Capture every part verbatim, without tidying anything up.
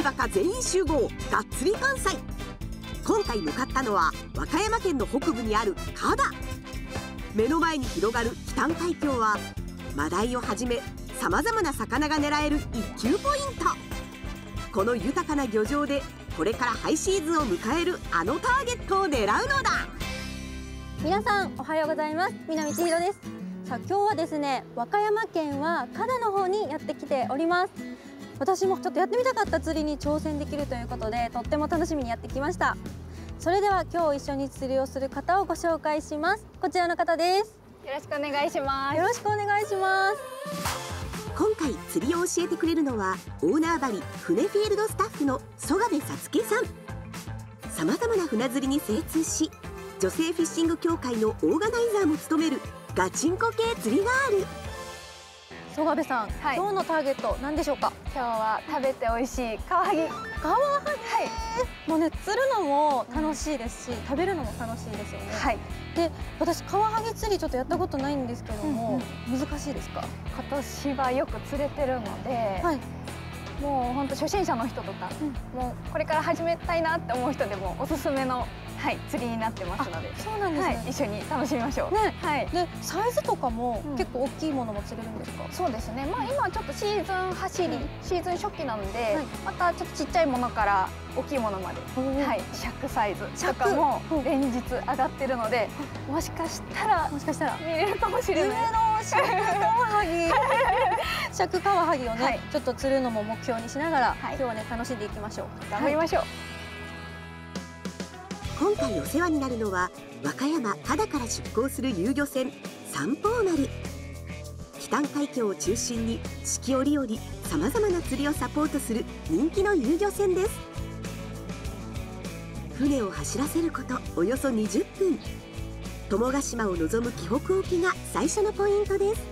バカ全員集合がっつり関西。今回向かったのは和歌山県の北部にある加太。目の前に広がる北谷海峡はマダイをはじめさまざまな魚が狙える一級ポイント。この豊かな漁場でこれからハイシーズンを迎えるあのターゲットを狙うのだ。 皆さんおはようございます。南千尋です。さあ今日はですね、和歌山県は加太の方にやってきております。私もちょっとやってみたかった釣りに挑戦できるということで、とっても楽しみにやってきました。それでは今日一緒に釣りをする方をご紹介します。こちらの方です。 よろしくお願いします。 よろしくお願いします。 今回釣りを教えてくれるのはオーナーバリ船フィールドスタッフの曽我部さつけさん。さまざまな船釣りに精通し、女性フィッシング協会のオーガナイザーも務めるガチンコ系釣りガール。 曽我部さん、 はい、 今日のターゲット何でしょうか？ 今日は食べて美味しいカワハギ。 カワハギ、はい、もうね釣るのも楽しいですし、食べるのも楽しいですよね。 はい。 で、私カワハギ釣りちょっとやったことないんですけども、うんうん、難しいですか？ 今年はよく釣れてるので、はい、もう本当初心者の人とか、うん、もうこれから始めたいなって思う人でもおすすめの、はい、釣りになってますので、 そうなんですね、はい、 一緒に楽しみましょう。 ね、 はい。 で、サイズとかも結構大きいものも釣れるんですか？ そうですね。まあ今ちょっとシーズン走り、うん、シーズン初期なので、はい、またちょっとちっちゃいものから大きいものまで、はい、尺サイズとかも連日上がってるので、もしかしたらもしかしたら見れるかもしれない。 夢の尺カワハギ、尺カワハギをね、はい、ちょっと釣るのも目標にしながら、はい、今日はね楽しんでいきましょう。 頑張りましょう。はい、 今回お世話になるのは和歌山加太から出港する遊漁船三宝丸。北谷海峡を中心に四季折々さまざまな釣りをサポートする人気の遊漁船です。船を走らせることおよそにじゅっぷん。友ヶ島を望む紀北沖が最初のポイントです。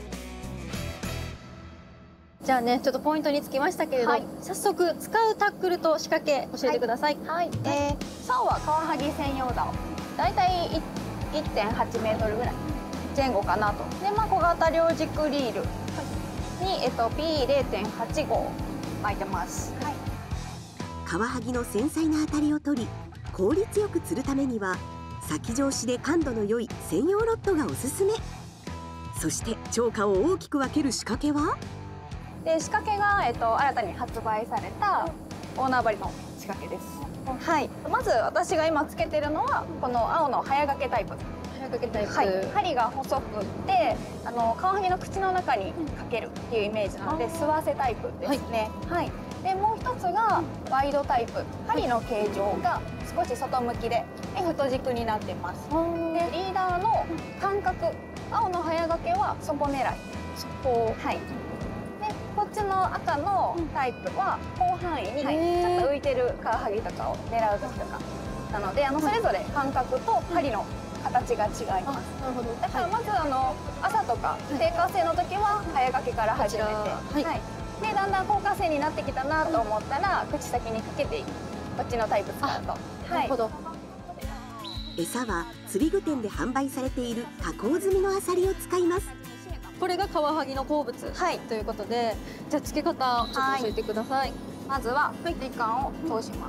じゃあね、ちょっとポイントにつきましたけれど、はい、早速使うタックルと仕掛け教えてください。 はい、はい、えー、竿はカワハギ専用竿、だいたい いってんはちメートルぐらい前後かなと。で、まあ、小型両軸リールに、えっと、ピーゼロてんはちご 巻いてます。はい、 カワハギの繊細な当たりを取り効率よく釣るためには先上しで感度の良い専用ロッドがおすすめ。そして釣果を大きく分ける仕掛けはで仕掛けが、えっと、新たに発売されたオーナーバリの仕掛けです。はい、まず私が今つけてるのはこの青の早掛けタイプ。 早掛けタイプ、 はい、針が細くってあのカワハギの口の中にかけるっていうイメージなので、吸わせタイプですね。はい、はい、でもう一つがワイドタイプ。針の形状が少し外向きで太軸になってます。でリーダーの間隔、青の早掛けは底狙い。底、はい。こっちの赤のタイプは広範囲にちょっと浮いてるカワハギとかを狙う時とかなので、あのそれぞれ間隔と針の形が違います。なるほど。だからまずあの朝とか低下性の時は早掛けから始めて、はい。でだんだん高下性になってきたなと思ったら口先にかけていく。こっちのタイプ使うと。 なるほど。 餌は釣り具店で販売されている加工済みのアサリを使います。 これがカワハギの好物、はい、ということで、じゃあ漬け方ちょっと教えてください。 まずは水管を通します。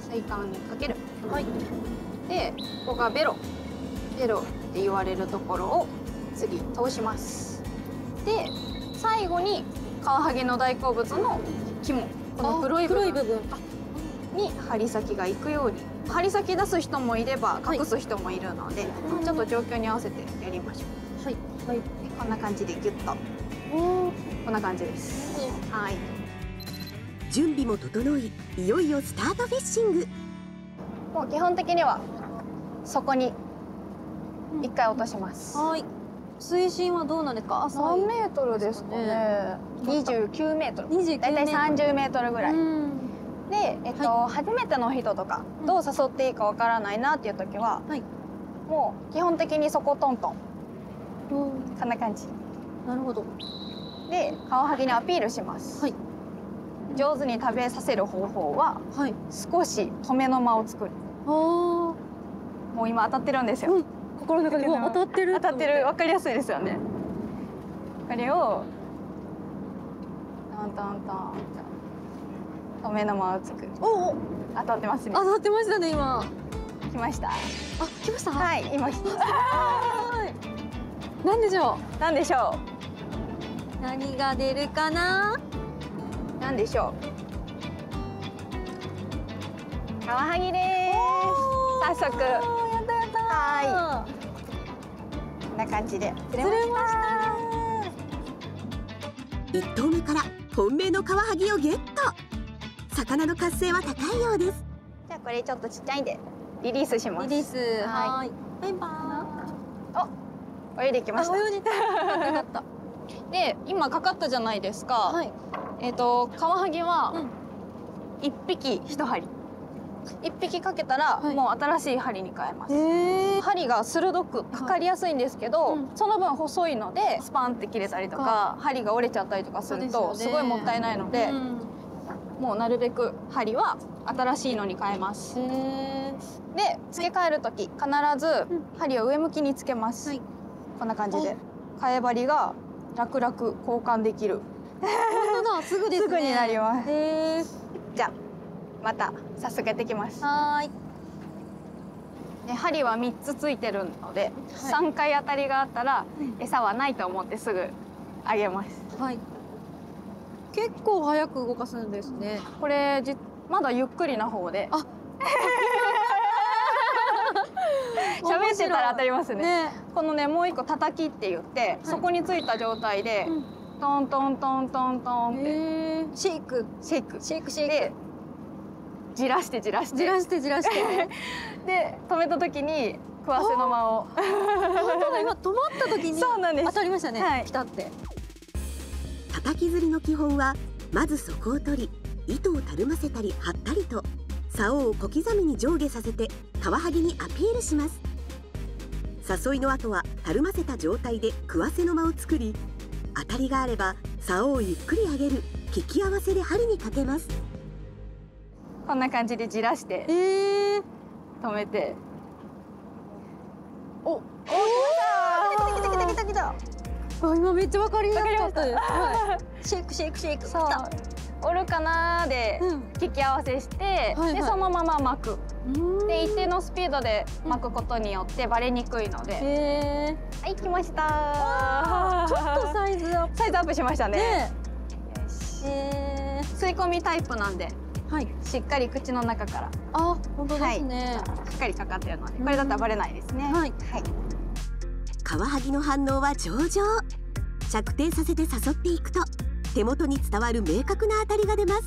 水管にかける。はい。で、ここがベロ、ベロって言われるところを次通します。で、最後にカワハギの大好物の肝、この黒い部分に針先がいくように。針先出す人もいれば隠す人もいるので、はい、ちょっと状況に合わせてやりましょう。はい。はい。こんな感じでギュッと。こんな感じです。はい。 準備も整い、いよいよスタートフィッシング。 もう基本的にはそこに一回落とします。 はい。水深はどうなんですか？ 何メートルですかね。二十九メートル。だいたい三十メートルぐらい。で、えっと、はい、初めての人とかどう誘っていいかわからないなっていう時は、はい、もう基本的にそこトントン。こんな感じ。 なるほど。 で、カワハギにアピールします。はい。上手に食べさせる方法は、はい、少し止めの間を作る。ああ。もう今当たってるんですよ。うん、 心の中でも当たってる。 当たってる。わかりやすいですよね。これをトントントン。 目の間をつく。 おお、 当たってますね。 当たってましたね今。 来ました。 あ、来ました。 はい、今来ました。 はい。なんでしょう。なんでしょう。何が出るかな。 なんでしょう。カワハギです。早速。やったやった。 はい。こんな感じで釣れました。 一投目から本命のカワハギをゲット。魚の活性は高いようです。 じゃあこれちょっとちっちゃいんでリリースします。 リリース。 はい。 バイバーイ。お、泳いできました。 泳いできた。よかった。 で、今かかったじゃないですか。 はい。 えっとカワハギは一匹一針。一匹かけたら、はい、もう新しい針に変えます。針が鋭くかかりやすいんですけど、はい、その分細いのでスパンって切れたりとか針が折れちゃったりとかするとすごいもったいないので、うん、もうなるべく針は新しいのに変えます。で付け替える時必ず針を上向きにつけます、はい、こんな感じで替え針が楽々交換できる。 本当だ、すぐですね。 すぐになります。じゃあまた早速やってきます。 はい。 で針はみっつついてるので、はい、さんかい当たりがあったら、うん、餌はないと思ってすぐあげます。はい。 結構早く動かすんですね。 これじまだゆっくりな方で。あ。喋ってたら当たりますね。ね、このねもう一個叩きって言って、はい、そこについた状態で、うん、トントントントントンってシェイクシェイクシェイクシェイクでじらしてじらしてじらしてじらしてで止めた時に食わせの間を。 本当だ、今止まった時にそうなんです、当たりましたね、はい、ピタって。 叩き釣りの基本はまず底を取り糸をたるませたり張ったりと竿を小刻みに上下させてカワハギにアピールします。誘いの後はたるませた状態で食わせの間を作り、当たりがあれば竿をゆっくり上げる引き合わせで針にかけます。 こんな感じでじらして、えー、止めて、お、お、来た来た来た来た来た。 あ、今めっちゃ分かりやすかったです。はい、シェイクシェイクシェイク。そう、 おるかなーで引き合わせして、うん、でそのまま巻く。で一定のスピードで巻くことによってバレにくいので。へー、はい、来ましたー。 ちょっとサイズアップ。 サイズアップしましたね。ね、よし。えー、吸い込みタイプなんで。はい、しっかり口の中から。 あ、本当ですね。 はい、しっかりかかってるので、これだったらバレないですね。はい。はい。 カワハギの反応は上々。着底させて誘っていくと手元に伝わる明確な当たりが出ます。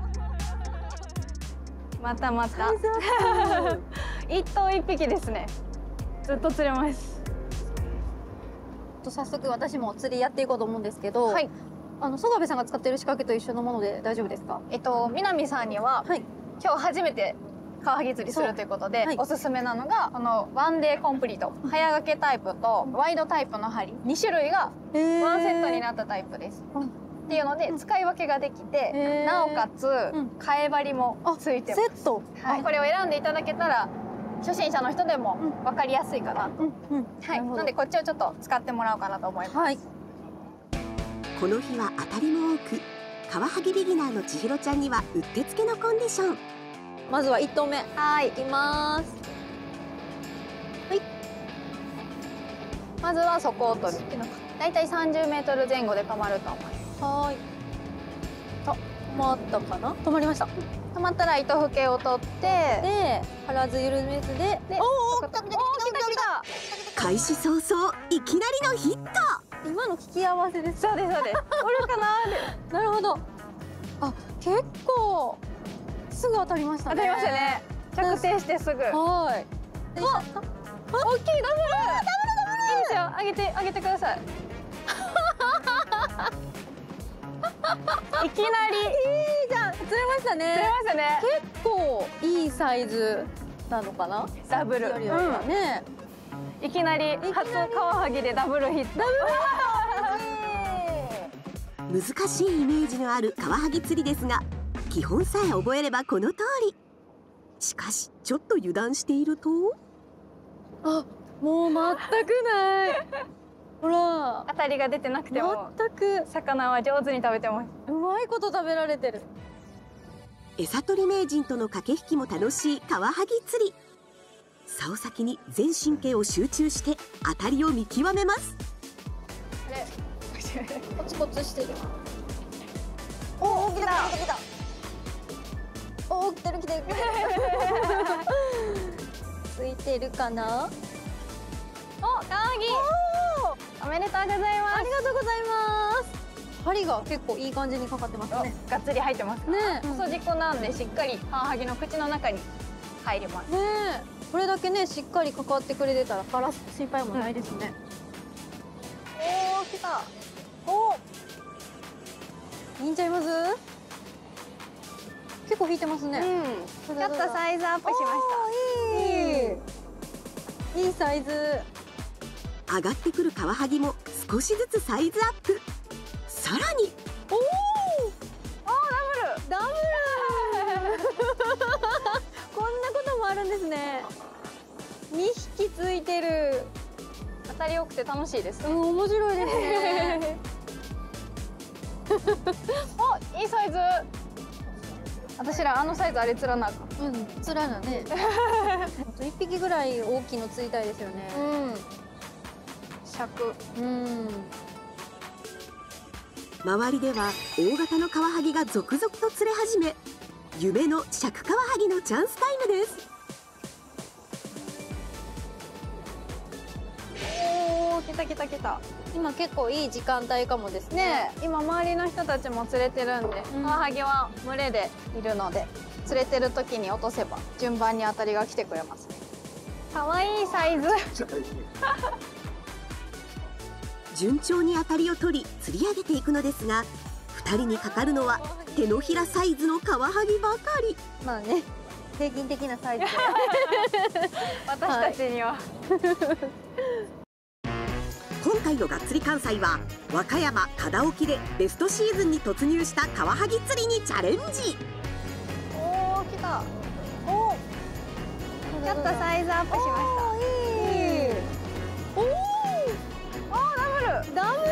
またまた一頭一匹ですね。ずっと釣れます。 早速私も釣りやっていこうと思うんですけど、はい、あの曽我部さんが使っている仕掛けと一緒のもので大丈夫ですか？ えっと南さんには、はい、今日初めてカワハギ釣りするということで、はい、おすすめなのがこのワンデーコンプリート、早掛けタイプとワイドタイプの針に種類がワンセットになったタイプです。っていうので使い分けができて、なおかつ替え針もついてます。 セット、 はい、これを選んでいただけたら初心者の人でも分かりやすいかなと。はい、なのでこっちをちょっと使ってもらおうかなと思います。はい、 この日は当たりも多く、カワハギビギナーの千尋ちゃんにはうってつけのコンディション。 まずはいち投目、はい、いきます。はい。 まずは底を取る。だいたいさんじゅうメートルぜん後で止まると思います。 はい。あ、止まったかな？止まりました。 止まったら糸付けを取って、 で、腹ず緩めずで、で、 おお、来た来た来た来た。開始早々いきなりのヒット。 今の聞き合わせです。 そうですそうです。おるかなー。なるほど。あ、結構すぐ当たりましたね。 当たりましたね。着底してすぐ。はい。あ、大きいダブル。ダブルダブル。いいですよ。上げて上げてください。いきなりいいじゃん。釣れましたね。 釣れましたね。 結構いいサイズなのかな。 ダブル。よりはね。いきなり初カワハギでダブルヒット。ダブルヒット。難しいイメージのあるカワハギ釣りですが、基本さえ覚えればこの通り。しかしちょっと油断していると、 あ、もう全くない。ほら、 当たりが出てなくても全く魚は上手に食べてます。 うまいこと食べられてる。 餌取り名人との駆け引きも楽しいカワハギ釣り。竿先に全神経を集中して当たりを見極めます。 あれコツコツしてる。 おお、来た来た来た。 おお、来てる来てる。ついてるかな。 お、カワハギ。おめでとうございます。 ありがとうございます。針が結構いい感じにかかってますね。 がっつり入ってますね。 細軸なんでしっかりカワハギの口の中に入ります。 ねえ、これだけねしっかりかかってくれてたらからす心配もないですね。 おお、来た。 お、いいんちゃいます？結構引いてますね。 うん。ちょっとサイズアップしました。 いい。いいサイズ。 上がってくるカワハギも少しずつサイズアップ。さらにおお、 あー、ダブル。 ダブル。こんなこともあるんですね。にひきついてる。 当たり多くて楽しいです。 うん、面白いですね。 お、いいサイズ。私らあのサイズあれ釣らなあかん。 うん、つらなね。あと一匹ぐらい大きいの釣りたいですよね。 うん。尺。 うん。 周りでは大型のカワハギが続々と釣れ始め、夢の尺カワハギのチャンスタイムです。 おお、来た来た来た。 今結構いい時間帯かもですね。 ねえ、今周りの人たちも釣れてるんで、 うん、 カワハギは群れでいるので、釣れてる時に落とせば順番に当たりが来てくれますね。可愛いサイズ。 順調に当たりを取り釣り上げていくのですが、ふたりにかかるのは手のひらサイズのカワハギばかり。 まあね、平均的なサイズ。 私たちには、はい、 今回のがっつり関西は和歌山忠沖でベストシーズンに突入したカワハギ釣りにチャレンジ。 おお、来た。おお、ちょっとサイズアップしました。 いい。おお、 ダブ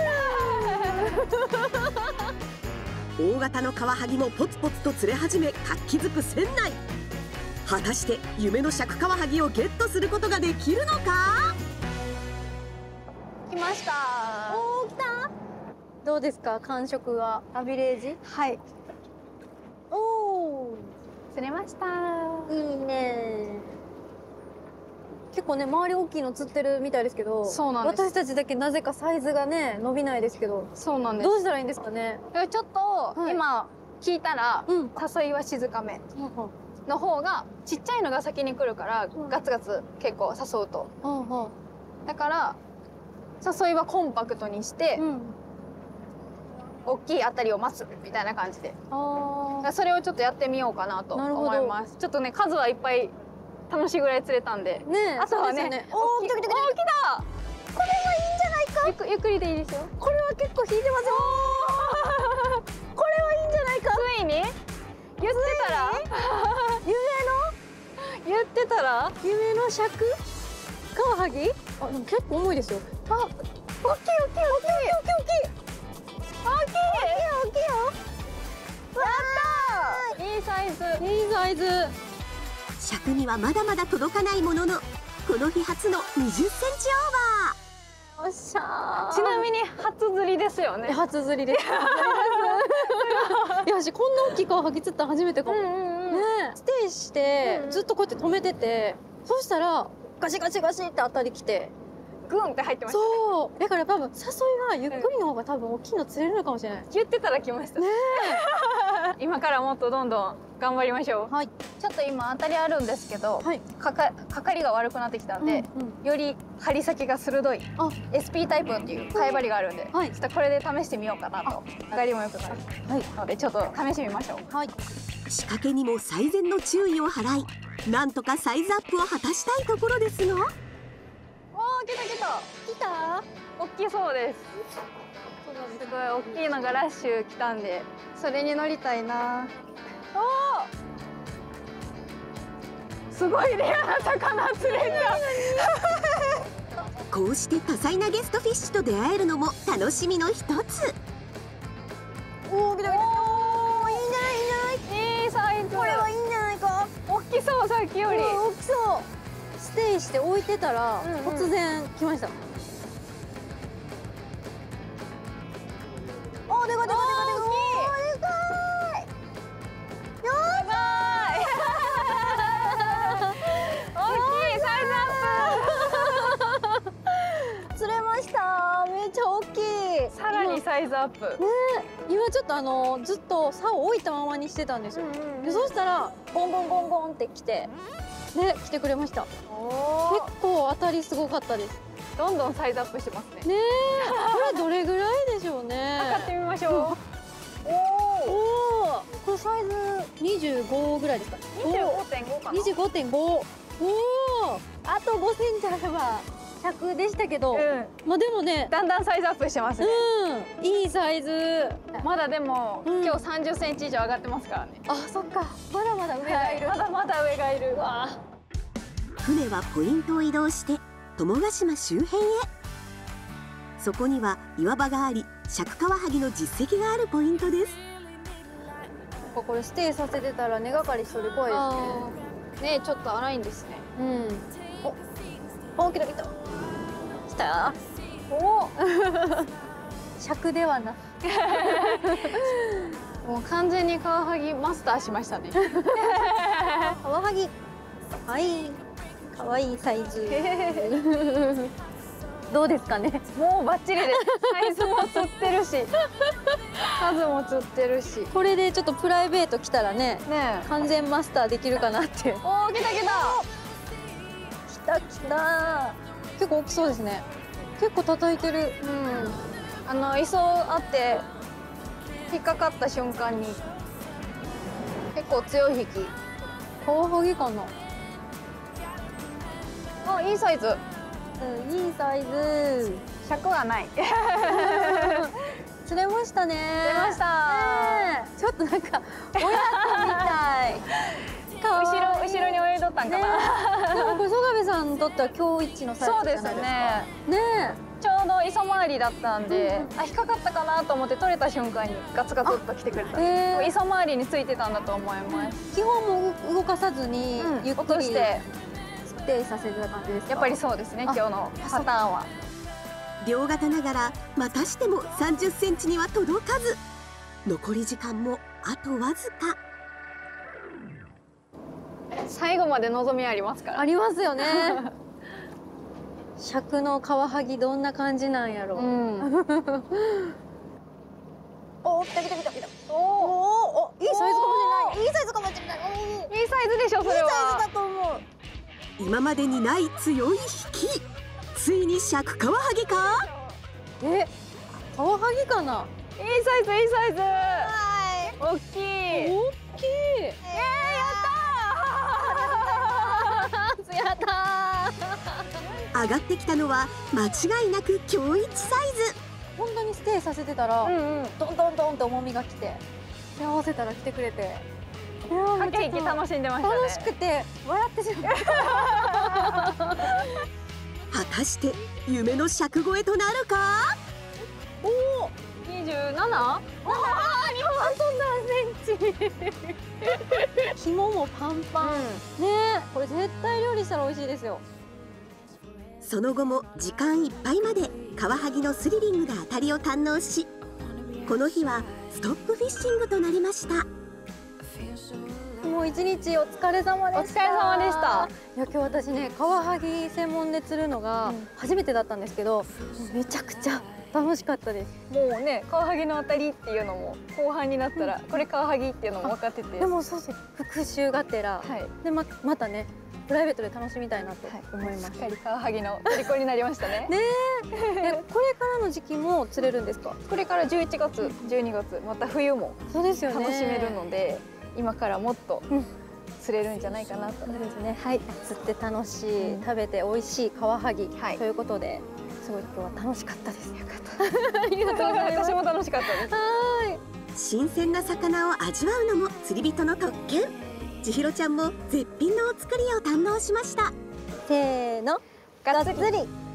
ル。大型のカワハギもポツポツと釣れ始め活気づく船内。果たして夢の尺カワハギをゲットすることができるのか。 来ました。 おお、来た。どうですか、感触は。アビレージ。 はい。 おお、 釣れました。 いいね。結構ね、周り大きいの釣ってるみたいですけど、 そうなんです。 私たちだけなぜかサイズがね伸びないですけど。 そうなんです。 どうしたらいいんですかね。 ちょっと、はい、今聞いたら、うん、誘いは静かめの方がちっちゃいのが先に来るから、うん、ガツガツ結構誘うと、うんうん、だから誘いはコンパクトにして、うん、大きい当たりを待つみたいな感じで、あ、それをちょっとやってみようかなと思います。ちょっとね、数はいっぱい楽しいぐらい釣れたんで、 ね、 あとはね、おー、来た来た来た来た。これはいいんじゃないか。ゆっくゆっくりでいいですよ。 これは結構引いてますよ。これはいいんじゃないか。 ついに言ってたら夢の言ってたら夢の尺カワハギ。あ、でも結構重いですよ。 あ、大きい大きい大きい大きい大きい大きいよ。やったー。いいサイズ。 いいサイズ。 尺にはまだまだ届かないものの、この日初のにじゅっセンチオーバー。 おっしゃー。 ちなみに初釣りですよね。 初釣りです。いや、私こんな大きいカワハギ釣ったの初めてかも。ね、ステイしてずっとこうやって止めてて、そしたらガシガシガシって当たりきて。 グンって入ってました、ね。 そう。だから多分誘いはゆっくりの方が多分大きいの釣れるのかもしれない。 言ってたら来ました。ね。今からもっとどんどん頑張りましょう。はい。ちょっと今当たりあるんですけど、はい、かかかかりが悪くなってきたんで、うんうん、より針先が鋭い エスピー タイプっていう貝針があるんで、はい、ちょっとこれで試してみようかなと。上がりも良くなる。はい。のでちょっと試してみましょう。はい。 仕掛けにも最善の注意を払い、なんとかサイズアップを果たしたいところですが。 おー、来た来た来た。大きそうです。すごい大きいのがラッシュ来たんで、それに乗りたいな。おー、すごいレアな魚釣れた。 こうして多彩なゲストフィッシュと出会えるのも楽しみの一つ。 おー、来た来た。おー、いいんじゃないいいんじゃない。 いいサイズ。 これはいいんじゃないか。 大きそう、さっきより。 うん、大きそう。ステイして置いてたら、 うんうん、 突然来ました。おー、でかでかでかでか。でかい。やばい。 大きい、サイズアップ。 釣れました。めっちゃ大きい。 さらにサイズアップ。 ね、今ちょっとあのずっと竿を置いたままにしてたんですよ。うんうんうん、でそしたらゴンゴンゴンゴンって来て、ね、来てくれました。お結構当たりすごかったです。 どんどんサイズアップしてますね。 ねえ、これどれぐらいでしょうね。 測ってみましょう。うん、おお、 これサイズにじゅうごぐらいですか。 にじゅうごてんごかな。 にじゅうごてんご。おお、あとごセンチあればひゃくでしたけど、うん、まあでもね、 だんだんサイズアップしてますね。 うん、いいサイズ。 まだでも、うん、今日さんじゅっセンチ以上上がってますからね。 あ、そっか。まだまだ上がいる。 はい、まだまだ上がいる。わあ。 船はポイントを移動して友ヶ島周辺へ。そこには岩場があり、尺カワハギの実績があるポイントです。 これステイさせてたら根がかりしそうで怖いですね。 ね、ちょっと荒いんですね。 うん。お、お、来た来た。来た。 おお。 尺ではな。 もう完全にカワハギマスターしましたね。 カワハギ。はい。可愛いサイズ。どうですかね。 もうバッチリです。サイズも釣ってるし、数も釣ってるし。 これでちょっとプライベート来たらね、 ね、 完全マスターできるかなって。 おお、来た来た。 来た来た。結構大きそうですね。結構叩いてる。 うん。あの磯あって引っかかった瞬間に結構強い引き。 カワハギかな。 あ、いいサイズ。 うん、いいサイズ。 尺はない。 釣れましたね。 釣れました。 ちょっとなんか親子みたい。 後ろ後ろに泳いどったんかな。 でもこれ曽我部さんにとっては今日一のサイズじゃないですか。そうですね。ね。 ちょうど磯回りだったんで、あ、引っかかったかなと思って取れた瞬間にガツガツっと来てくれた。磯回りについてたんだと思います。 基本も動かさずにゆっくりしてステイさせてた感じですか。 やっぱりそうですね。今日のパターンは。 両型ながらまたしてもさんじゅっセンチには届かず、残り時間もあとわずか。 最後まで望みありますから。 ありますよね。尺のカワハギどんな感じなんやろう。うん、おお、来た来た来た来た。おお、いいサイズかもしれない。いいサイズかもしれない。 いいサイズでしょ、それは。 いいサイズだと思う。 今までにない強い引き。ついに尺カワハギか。 え、カワハギかな。 いいサイズ、いいサイズ。 はい。 大きい。大きい。えー、やったー。 やったー。 上がってきたのは間違いなく今日一サイズ。 本当にステイさせてたら、うん、うん、どんどんどんと重みが来て、で合わせたら来てくれて、 駆け引き楽しんでましたね。 楽しくて笑ってしまった。 果たして夢の尺超えとなるか。 おお、 にじゅうなな？ああ、にほんあと何センチ。紐もパンパン。うん、ね、これ絶対料理したら美味しいですよ。 その後も時間いっぱいまでカワハギのスリリングな当たりを堪能し、この日はストップフィッシングとなりました。 もう一日お疲れ様でした。 お疲れ様でした。 いや、今日私ね、カワハギ専門で釣るのが初めてだったんですけど、うん、めちゃくちゃ楽しかったです。 もうね、カワハギの当たりっていうのも後半になったら、うん、これカワハギっていうのも分かってて、 でもそうそう、復習がてら、はい、で ま, またねプライベートで楽しみたいなと思います。 はい、しっかりカワハギの虜になりましたね。 ねえ。これからの時期も釣れるんですか？ これからじゅういちがつ、じゅうにがつ、また冬もそうですよね。 楽しめるので、今からもっと釣れるんじゃないかなと。 そうですね。はい。釣って楽しい、うん、食べて美味しいカワハギ、はい、ということで、すごい今日は楽しかったです。よかった。ありがとうございます。 私も楽しかったです。 はい。 新鮮な魚を味わうのも釣り人の特権。千尋ちゃんも絶品のお作りを堪能しました。 せーの、がっつり。